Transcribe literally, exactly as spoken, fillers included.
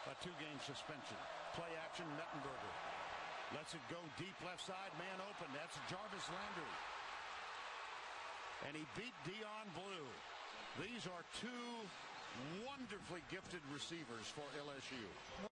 a two-game suspension. Play action, Mettenberger lets it go deep left side, man open. That's Jarvis Landry. And he beat Dion Blue. These are two wonderfully gifted receivers for L S U.